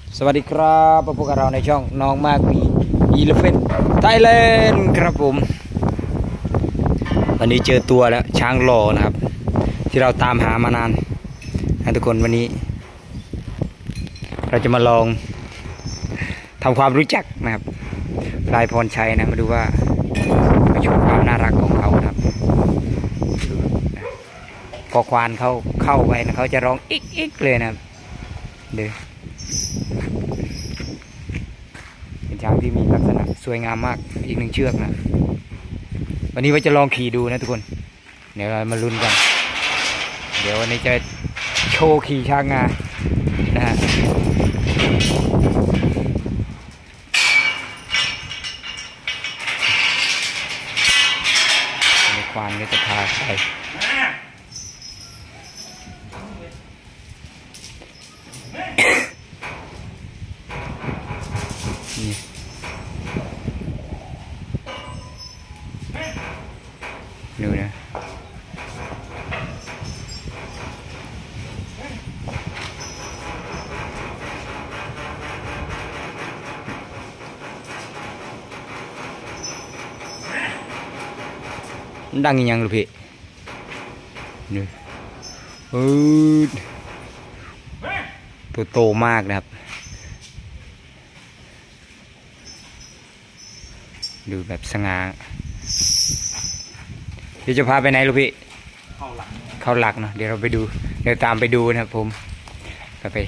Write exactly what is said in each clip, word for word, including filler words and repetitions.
สวัสดีครับพบกับเราในช่องน้องมากมีอีเลฟเฟนไทยแลนด์ครับผมวันนี้เจอตัวแล้วช้างหล่อนะครับที่เราตามหามานานนะทุกคนวันนี้เราจะมาลองทำความรู้จักนะครับพลายพรชัยนะมาดูว่ามาชมความน่ารักของเขาครับพอควานเขาเข้าไปนะเขาจะร้องอิกอิกเลยนะครับเดี๋ยวเป็นช้างที่มีลักษณะสวยงามมากอีกหนึ่งเชือกนะวันนี้ว่าจะลองขี่ดูนะทุกคนเดี๋ยวเรามาลุ้นกันเดี๋ยววันนี้จะโชว์ขี่ช้างงานะฮะในควานก็จะพาไปดูนะดังยังลูกพี่นี่เออตัวโตมากนะครับดูแบบสง่าเดี๋ยวจะพาไปไหนลูกพี่เข้าหลักเข้าหลักเนาะเดี๋ยวเราไปดูเดี๋ยวตามไปดูนะครับผมก็ไป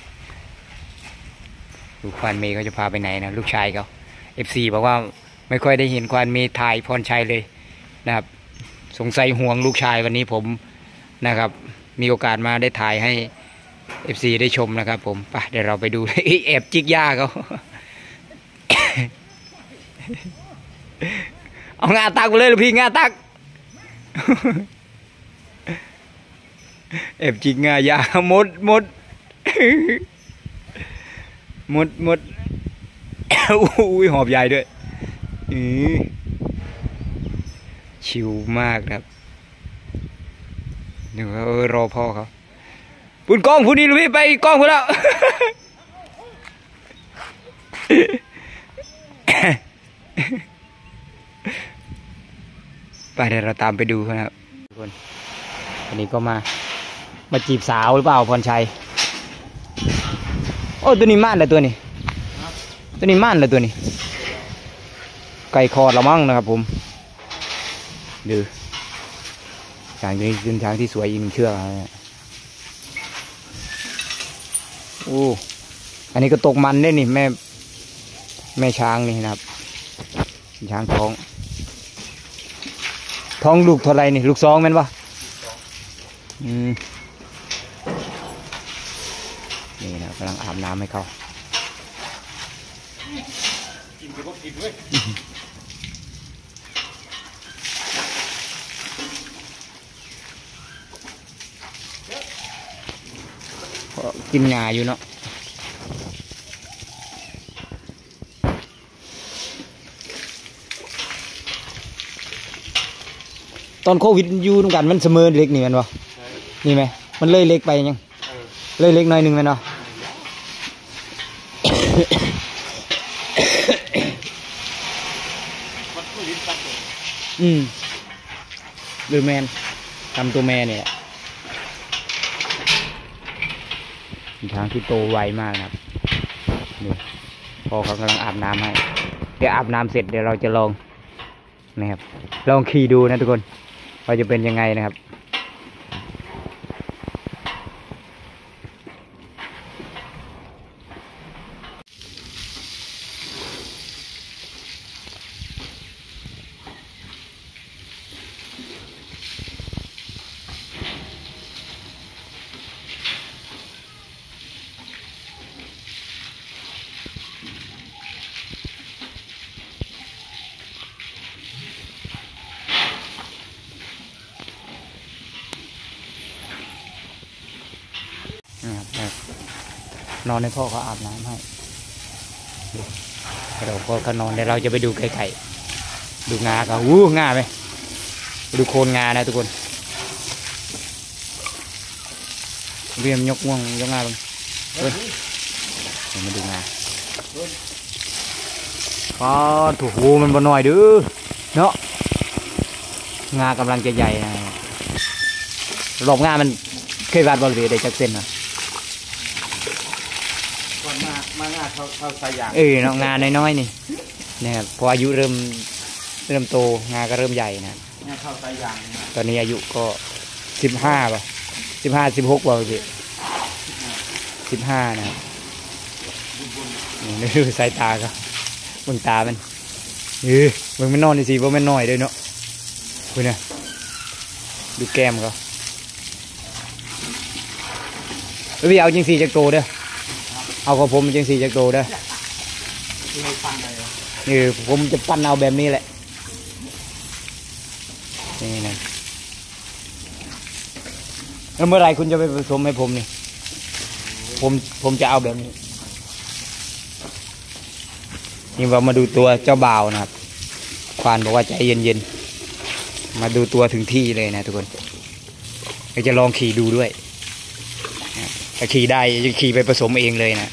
ดูควานเมย์เขาจะพาไปไหนนะลูกชายเขาเอฟซีบอกว่าไม่ค่อยได้เห็นควานเมย์ถ่ายพรชัยเลยนะครับสงสัยห่วงลูกชายวันนี้ผมนะครับมีโอกาสมาได้ถ่ายให้เอฟซีได้ชมนะครับผมไปเดี๋ยวเราไปดูแอบจิกหญ้าเขาเอางาตักไปเลยลูกพี่งาตักแอบจิกงายาหมดหมดหมดหมดอุ้ยหอบใหญ่ด้วยชิวมากครับเดี๋ยวรอพ่อเขาปุ่นกล้องพูนี้ลูกพี่ไปกล้องพูแล้วไปเดี๋ยวเราตามไปดูนะครับทุกคนวันนี้ก็มามาจีบสาวหรือเปล่าพรชัยโอ้ตัวนี้ม่านเลยตัวนี้ตัวนี้ม่านเลยตัวนี้ไก่คอละมั่งนะครับผมดูช้างตัวนี้เป็นช้างที่สวยยิงเชือกนะโอ้อันนี้ก็ตกมันได้นี่แม่แม่ช้างนี่นะครับช้างท้องท้องลูกเท่าไรนี่ลูกสองแม่นปะอืมนี่นะกำลังอาบน้ำให้เขากินไปก็กินด้วยกินงาอยู่เนาะตอนโควิดอยู่ตรงกันมันเสมอเล็กนี่มันวะนี่ไหมมันเลยเล็กไปยังเลยเล็กน้อยหนึ่งมันวะอืมดูแมนทำตัวแมนเนี่ยช้างที่โตไวมากนะครับนี่พอเขากำลังอาบน้ำให้เดี๋ยวอาบน้ำเสร็จเดี๋ยวเราจะลองนะครับลองขี่ดูนะทุกคนว่าจะเป็นยังไงนะครับนอนในพ่อเขาอาบน้ำให้เราก็เขานอนเดี๋ยวเราจะไปดูไก่ไข่ดูงาเขาวู้งาไหมดูโคนงานะทุกคน เวียมยกง่วงยกงาบ้างเฮ้ยมาดูงาอ๋อถูกหูมันบ่น้อยดื้อเนาะงากำลังจะใหญ่นะรอบงามันเคยวาดบอลเลยได้จักเส้นนะก่อนมามางาเขาเขาใส่ยางเออเนาะงาน้อยๆนี่เนี่ยพออายุเริ่มเริ่มโตงาก็เริ่มใหญ่นะงาเขาใส่ยางตอนนี้อายุก็สิบห้าป่ะสิบห้าสิบหกป่ะพี่สิบห้านะครับนี่ดูสายตาก็เบิ่งตามันเออเบิ่งมันนอนสิว่ามันน้อยด้วยเนาะคุณเนี่ยดูแก้มเขาพี่เอาจริงสี่จากโตเด้อเอากับผมจริงสี่จากโตเด้อเออผมจะปั้นเอาแบบนี้แหละนี่นะแล้วเมื่อไรคุณจะไปผสมให้ผมนี่ผมผมจะเอาแบบนี้นี่เรามาดูตัวเจ้าบ่าวนะครับควานบอกว่าใจเย็นๆมาดูตัวถึงที่เลยนะทุกคนเราจะลองขี่ดูด้วยถ้าขี่ได้จะขี่ไปผสมเองเลยนะ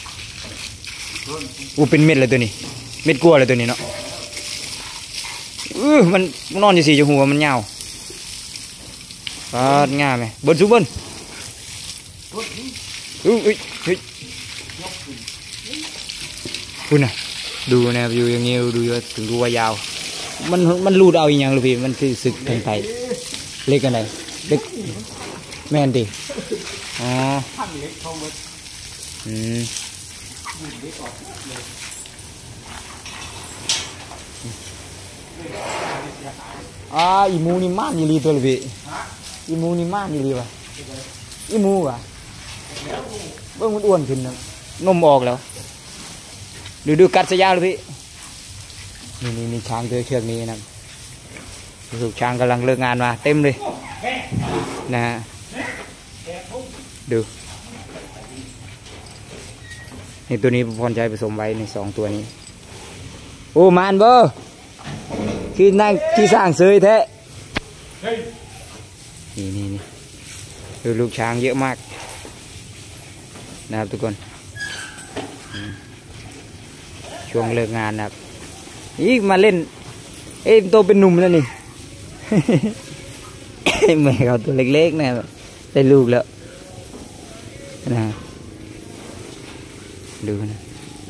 อู้เป็นเม็ดเลยตัวนี้เม็ดกลัวเลยตัวนี้เนาะเออมันนอนอยู่สี่จังหัวมันยาวก็ง่ายไหมบนสูงบนอุ้ยอุ้ยคุณน่ะดูนะอยู่อย่างนี้ดูถึงดูว่ายาวมันมันรูดเอาอย่างลูกพี่มันคือสึกทางไทยเล็กกันไหนเล็กแม่นดิอ๋ออืมอ่าอีมูนี่มากยี่ลีตัวลูกพี่อีมูนี่มากยี่ลีวะอีมูวะเบื้องมันอ้วนขึ้นนะนมออกแล้วดูดูกัดสยามเลยพี่นี่นี่นี่ช้างตัวเชือกนี้นะรู้สึกช้างกำลังเลิกงานมาเต็มเลยนะฮะดูนี่ตัวนี้พรชัยผสมไว้ในสองตัวนี้โอ้มานเบอร์คือนั่งที่สร้างเสยแท้นี่นี่นี่ดูลูกช้างเยอะมากนะครับทุกคนช่วงเลิกงานนะครับอีกมาเล่นเอ้ยโตเป็นหนุ่มแล้วนี่ แม่เขาตัวเล็กๆนะได้ลูกแล้วนะดูนะ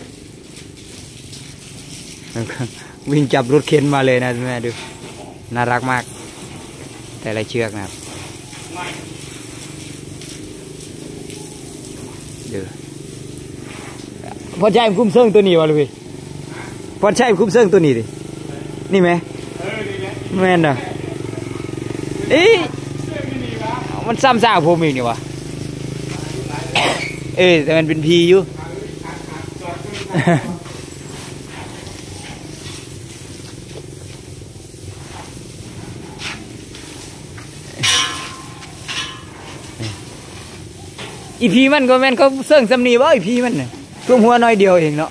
วิ่งจับรถเข็นมาเลยนะแม่ดูน่ารักมากแต่ละเชือกนะครับดูพอใจมันคุ้มเซิงตัวนี้วะลูกพี่พอใจมันคุ้มเซิงตัวนี้ดินี่ไหมแม่นเหรอเอ๊ะมันซ้ำซากผมอีกนี่วะเออแต่มันเป็นพีอยู่อีพีมันก็แม่นเขาเสื่องสำนีว่าอีพีมันเนี่ยท่วมหัวน้อยเดียวเองเนาะ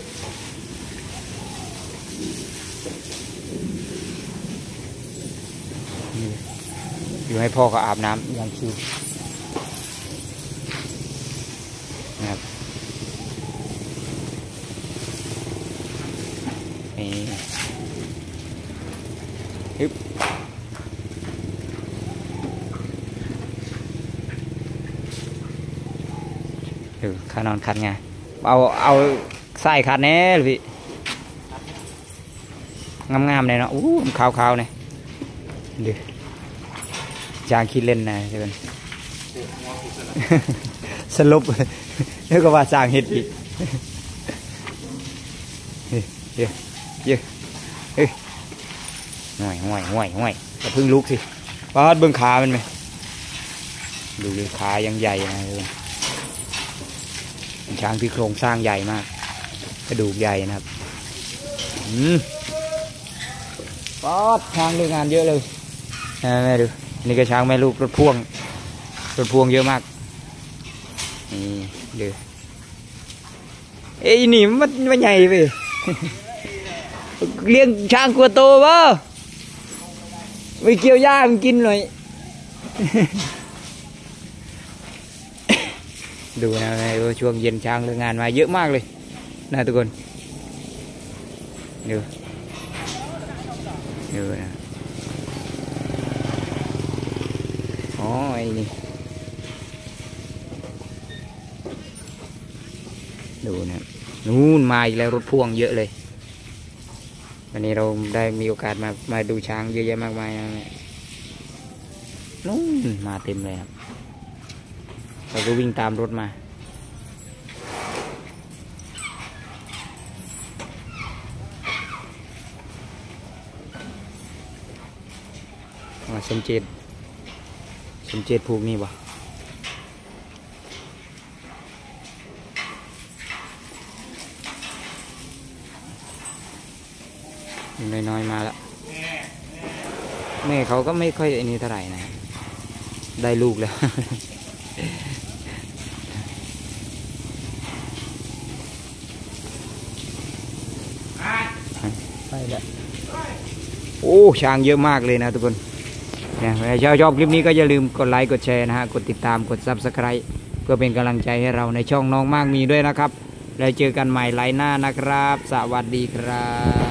อยู่ให้พ่อเขาอาบน้ำอย่างชิวนะครับนี่ฮึบดูขานอนคัดไงเอาเอาไส้คัดแน่เลยพี่งามๆเลยเนาะอู้ขาวๆเนี่ยดูจางคิดเล่นนะใช่ไหมสลบแล้วก็ว่าจางเห็ดอีกเฮ้ยเฮ้ยเฮ้ยห่วยห่วยห่วยห่วยแต่พึ่งลุกสิปาดเบื้องขามันไหมดูเลยขายังใหญ่นะเลยช้างที่โครงสร้างใหญ่มากกระดูกใหญ่นะครับอืมปาดช้างด้วยงานเยอะเลยแม่ดูนี่ก็ช้างแม่ลูกรถพ่วงรถพ่วงเยอะมากนี่ดูเอ้ยนี่มันมันใหญ่ไปเลี้ยงช้างกลัวโตวะไม่เกี่ยวหญ้ามันกินหน่อยดูนะช่วงเย็นช้างเลิกงานมาเยอะมากเลยนะทุกคนดูดูนะอ๋อไอ้นี่ดูนะนู่นมาอีกแล้วรถพ่วงเยอะเลยวันนี้เราได้มีโอกาสมามาดูช้างเยอะแยะมากมายนะนู่นมาเต็มเลยครับเราก็วิ่งตามรถมาสมเจตสมเจตผูกนี่บ่น้อยๆมาแล้วแม่เขาก็ไม่ค่อยอันนี้เท่าไหร่นะได้ลูกแล้วไปแล้วโอ้ช้างเยอะมากเลยนะทุกคนเนี่ยถ้าชอบคลิปนี้ก็อย่าลืมกดไลค์กดแชร์นะฮะกดติดตามกด ซับสไครบ์ เพื่อเป็นกำลังใจให้เราในช่องน้องมากมีด้วยนะครับแล้วเจอกันใหม่ไลน์หน้านะครับสวัสดีครับ